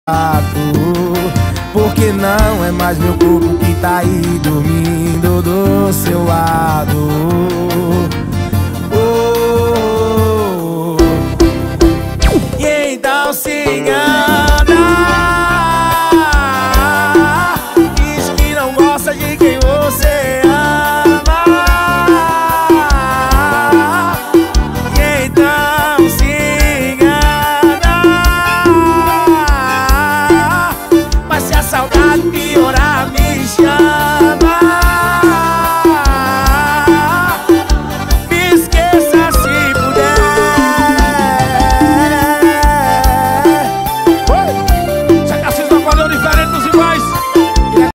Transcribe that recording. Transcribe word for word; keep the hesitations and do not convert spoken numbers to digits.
porque não é mais meu corpo que tá aí dormindo do seu lado.